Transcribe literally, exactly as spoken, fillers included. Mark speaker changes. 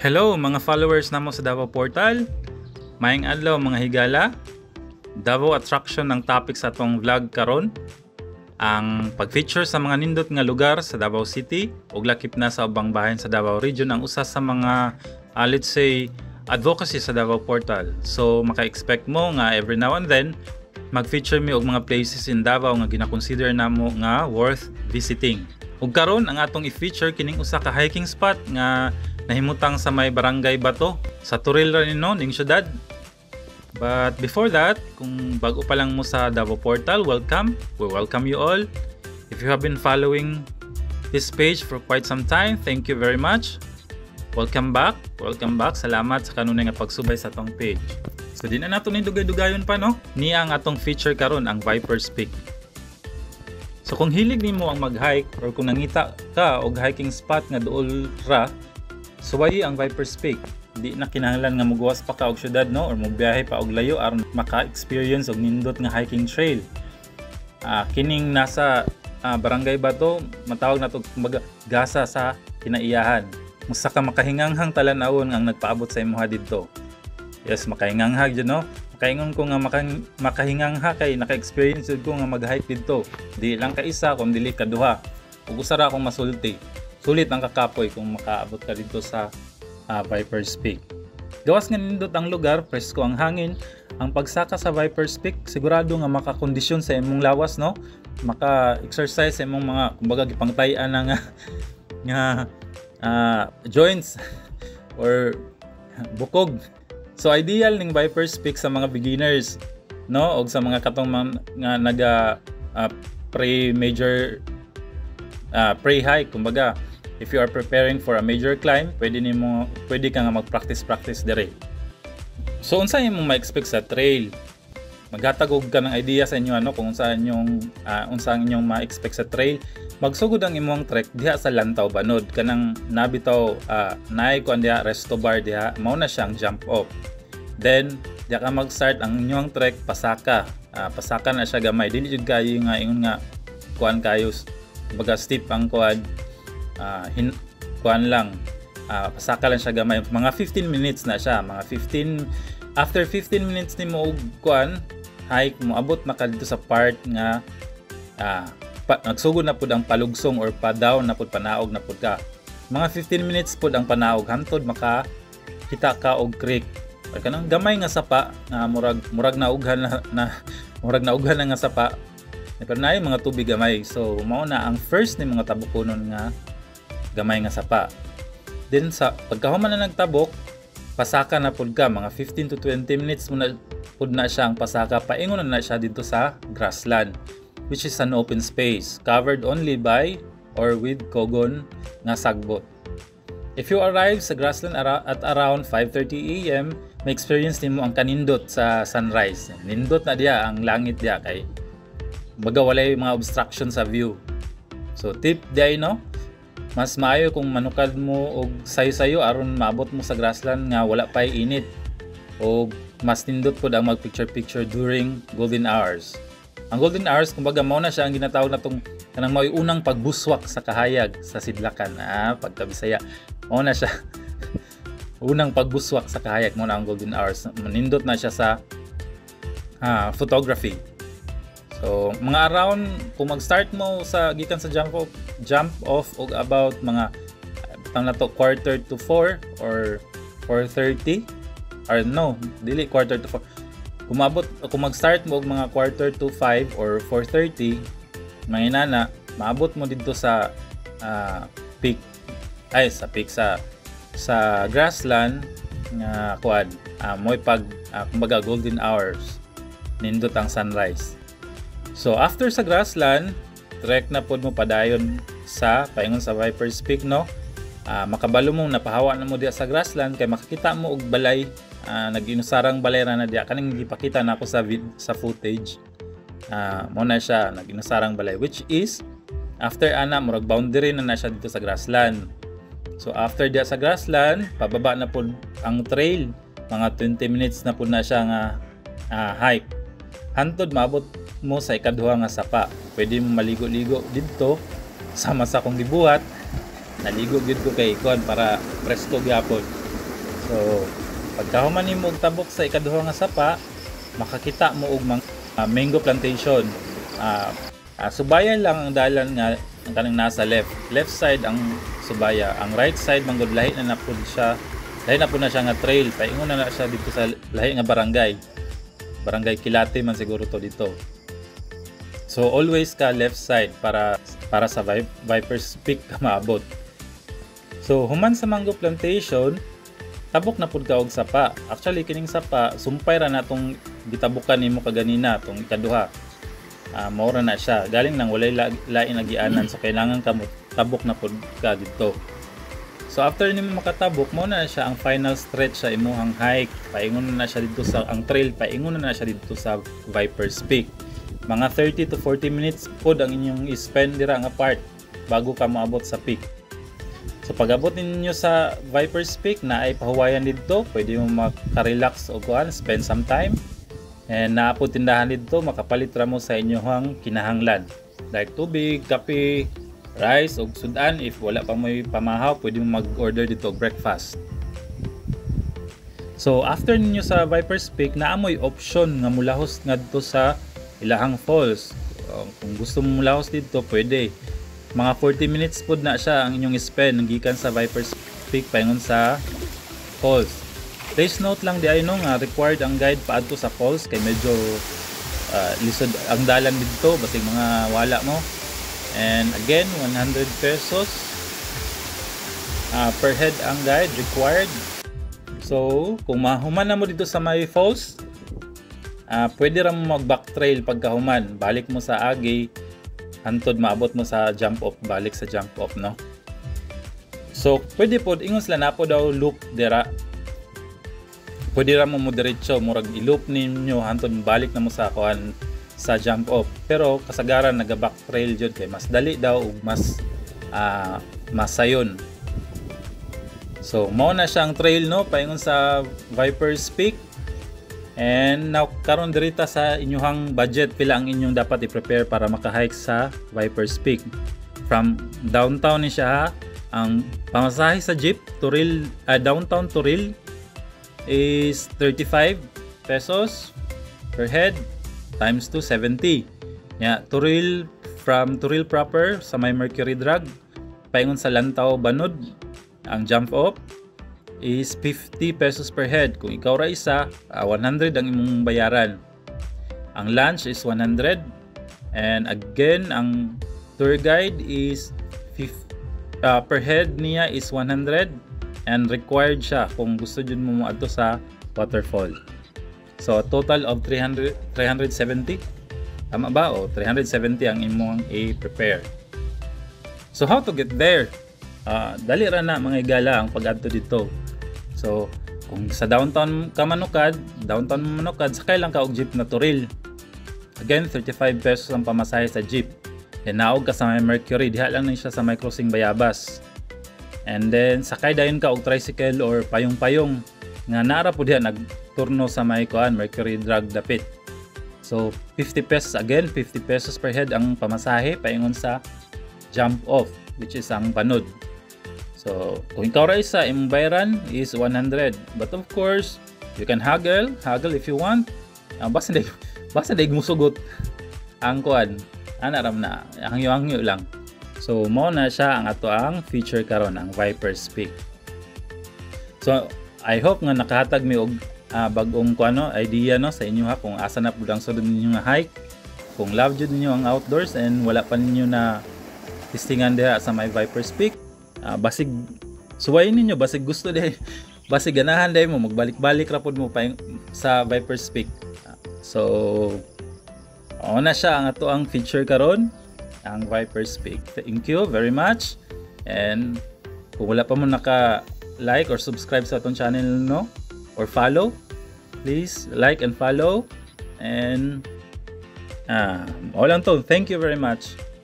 Speaker 1: Hello mga followers namo sa Davao Portal. Maayong adlaw mga higala. Davao attraction ng topic sa atong vlog karon. Ang pag-feature sa mga nindot nga lugar sa Davao City ug lakip na sa ubang bahin sa Davao Region ang usa sa mga uh, let's say advocacy sa Davao Portal. So maka-expect mo nga every now and then mag-feature mi og mga places in Davao nga gina-consider namo nga worth visiting. Ug karon ang atong i-feature kining usa ka hiking spot nga nahimutang sa may Barangay Bato sa Turil ra nino ning syudad. But before that, kung bago pa lang mo sa Davao Portal, welcome. We welcome you all. If you have been following this page for quite some time, thank you very much. Welcome back. Welcome back. Salamat sa kanunay nga pagsubay sa atong page. So di na nato ni dugay-dugayon pa no. Niya ang atong feature karon ang Viper's Peak. So kung hilig nimo ang mag-hike or kung nangita ka og hiking spot nga duol ra, suwayi ang Viper's Peak. Di na kinahanglan nga mugawas pa ka og syudad no or mobiyahe pa og layo aron maka-experience og nindot nga hiking trail. Uh, kining nasa uh, Barangay Bato, matawag nato kumbaga gasa sa kinaiyahan. Musa ka makahinganghang talan-awon ang nagpaabot sa imuha didto. Yes, makahinganghag jud no. Makaingon ko nga maka, makahingangha kay naka-experience jud ko nga mag-hike didto. Di lang ka isa kun dili ka duha. Ug usa ra akong masulti. Sulit ang kakapoy kung makaabot ka dito sa uh, Viper's Peak. Gawas nga nindot ang lugar, presko ang hangin. Ang pagsaka sa Viper's Peak, sigurado nga makakondisyon sa imong lawas, no? Maka-exercise sa imong mga, kumbaga, gipangtayan na nga, nga uh, joints or bukog. So, ideal ning Viper's Peak sa mga beginners, no? O sa mga katong mga, nga naga uh, pre-major uh, pre-hike, kumbaga, if you are preparing for a major climb, pwede nimo pwede ka nga mag-practice-practice dire. So unsa imong ma-expect sa trail? Maghatag og ka ng idea sa inyo ano kung unsa inyong uh, unsa inyong ma-expect sa trail. Magsugod ang imong trek diha sa Lantaw Banod kanang nabitaw uh, naay ko diha resto bar diha, mao na siyang jump off. Then diha ka mag-start ang inyong trek pasaka. Uh, pasaka na siya gamay. Dili jud kayo nga ingon nga kuan kayo baga steep ang kuan. Uh, hin kuan lang uh, pasaka lang siya gamay, mga fifteen minutes na siya, mga fifteen after fifteen minutes nimo og kuan hike mo abot na ka dito sa part nga uh, pa, nagsugod na pud ang palugsong or pa down na pud panaog na pud ka, mga fifteen minutes pud ang panaog hantod maka kita ka og creek or kanang gamay nga sapa na uh, murag murag naughan na, na murag naughan na nga sapa pero naay mga tubig gamay. So mao na ang first ni mga tabukonon nga gamay nga sapa. Then sa pagkahuman na nagtabok, pasaka na pud ka, mga fifteen to twenty minutes mo na pud na siya ang pasaka, paingon na na siya dito sa grassland, which is an open space covered only by or with kogon nga sagbot. If you arrive sa grassland at around five thirty a m, may experience nimo ang kanindot sa sunrise. Nindot na diya ang langit diya kay baga walay mga obstruction sa view. So tip diay no, mas maayo kung manukad mo og sayo-sayo aron maabot mo sa grassland nga wala pay init o mas nindot pud ang mag picture-picture during golden hours. Ang golden hours kumbaga mao na siya ang ginatawag natong kanang mao unang pagbuswak sa kahayag sa sidlakan. Ah, pagkabisaya mao na siya. Unang pagbuswak sa kahayag mao na ang golden hours. Nindot na siya sa ah, photography. So, mga around kung mag-start mo sa gikan sa jump off, jump off og about mga tang na to quarter to four or four thirty or no, dili quarter to four. Kumabot kung mag-start mo og mga quarter to five or four thirty, mga inana, maabot mo dito sa uh, peak ay sa peak sa sa grassland nga kuan, uh, moy pag uh, kumbaga golden hours. Nindot ang sunrise. So after sa grassland, trek na pod mo padayon sa paingon sa Viper's Peak no. Uh, makabalo mo napahawa na mo diya sa grassland kay makakita mo og balay, uh, nag-inusarang balay ra na diya kaning gipakita na ako sa sa footage. Uh, mo na siya nag-inusarang balay which is after ana murag boundary na na siya dito sa grassland. So after diya sa grassland, pababa na pod ang trail, mga twenty minutes na pod na siya nga uh, hike. Hantod maabot mo sa ikaduha nga sapa. Pwede mo maligo-ligo dito sama sa kong gibuhat. Naligo gyud ko kay kon para presko gyapon. So pagkahuman nimo og tabok sa ikaduha nga sapa, makakita mo og mga uh, mango plantation. Uh, uh, subayan lang ang dalan nga ang kanang nasa left. Left side ang subaya. Ang right side manggod lahi na napud siya. Lahi na po na siya nga trail. Paingon na na siya dito sa lahi nga barangay. Barangay Kilate man siguro to dito. So always ka left side para para sa Viper's Peak ka maabot. So human sa mango plantation, tabok na pud ka og sapa. Actually kining sapa sumpay ra na tong gitabukan nimo kaganina tong ikaduha. Uh, maura na siya. Galing nang walay lain nagianan, so kailangan ka mo tabok na pud ka dito. So after nimo makatabok mo na siya ang final stretch sa imuhang hike. Paingon na siya dito sa ang trail, paingon na siya dito sa Viper's Peak. Mga thirty to forty minutes pod ang inyong i-spend dira nga part bago ka moabot sa peak. So pag abot ninyo sa Viper's Peak na ay pahuwayan dito, pwede mo maka-relax o kuan, spend some time. And naapod tindahan dito, makapalit ra mo sa inyong kinahanglan. Like tubig, kape, rice o sudan. If wala pa mo pamahaw, pwede mo mag-order dito breakfast. So after ninyo sa Viper's Peak, naamoy option nga mulahos ngadto sa ilahang falls. Kung gusto mo mulahos dito, pwede. Mga forty minutes pod na siya ang inyong spend gikan sa Viper's Peak paingon sa falls. Please note lang di ay no nga required ang guide paadto sa falls kay medyo uh, lisod ang dalan dito basig mga wala mo. And again, one hundred pesos uh, per head ang guide required. So kung mahuman na mo dito sa may falls, uh, pwede ra mo mag back trail pagkahuman, balik mo sa agi hantod maabot mo sa jump off, balik sa jump off, no? So pwede pod ingon sila na po daw loop dira. Pwede ra mo mo diretso murag i-loop ninyo hantod balik na mo sa kuan sa jump off. Pero kasagaran naga back trail jud kay mas dali daw ug mas uh, masayon. So mao na siyang trail, no, paingon sa Viper's Peak. And now karon dirita sa inyong budget, pila ang inyong dapat i-prepare para maka-hike sa Viper's Peak. From downtown ni siya, ang pamasahe sa jeep Turil, uh, downtown Turil is thirty-five pesos per head times two, seventy. Yeah, Turil from Turil proper sa may Mercury Drug paingon sa Lantaw Banud, ang jump off is fifty pesos per head. Kung ikaw ra isa, uh, one hundred ang imong bayaran. Ang lunch is one hundred. And again, ang tour guide is fifty, uh, per head niya is one hundred. And required siya kung gusto dyan mo moadto sa waterfall. So total of three hundred, three hundred seventy. Tama ba? O three hundred seventy ang imong i-prepare. So how to get there? Uh, dali ra na mga igala ang pag-adto dito. So kung sa downtown ka manukad, downtown manukad, sakay lang ka og jeep na Turil. Again, thirty-five pesos ang pamasahe sa jeep. Then naog ka sa may Mercury, diha lang na siya sa may crossing Bayabas. And then sakay dayon ka og tricycle or payong-payong nga naara po diha nagturno sa may kuan Mercury Drug dapit. So fifty pesos again, fifty pesos per head ang pamasahe paingon sa jump off, which is ang Banud. So kung ikaw ra isa, imong bayaran is one hundred. But of course, you can haggle, haggle if you want. Uh, basta day basta day musugot ang kuan. Ana ram na, hangyo-hangyo lang. So mo na siya ang ato ang feature karon, ang Viper's Peak. So I hope nga nakahatag mi og uh, bag-ong kuano idea, no, sa inyo ha kung asa na pud ang sulod ninyo nga hike. Kung love jud ninyo ang outdoors and wala pa ninyo na testingan diha sa may Viper's Peak, uh, basig suwayin ninyo, basig gusto dai, basig ganahan dai mo magbalik-balik ra pud mo pa sa Viper's Peak. Uh, so o na siya ang ato ang feature karon, ang Viper's Peak. Thank you very much. And kung wala pa mo naka-like or subscribe sa atong channel, no, or follow, please like and follow. And ah, uh, all lang to. Thank you very much.